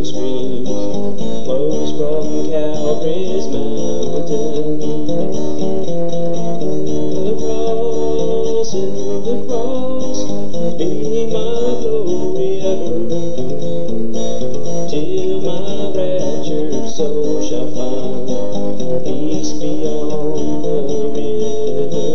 streams flows from Calvary's mountain. The cross, be my glory ever, till my raptured soul shall find peace beyond the river.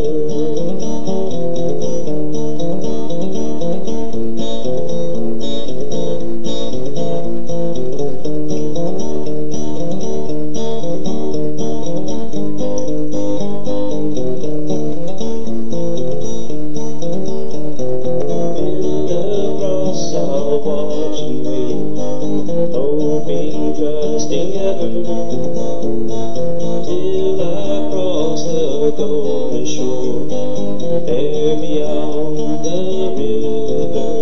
Watching, waiting, hoping, trusting ever, till I cross the golden shore, there beyond the river.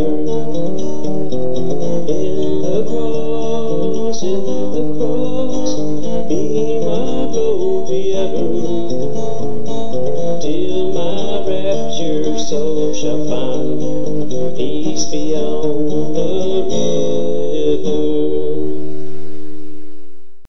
In the cross, be my glory ever, till my raptured soul shall find peace beyond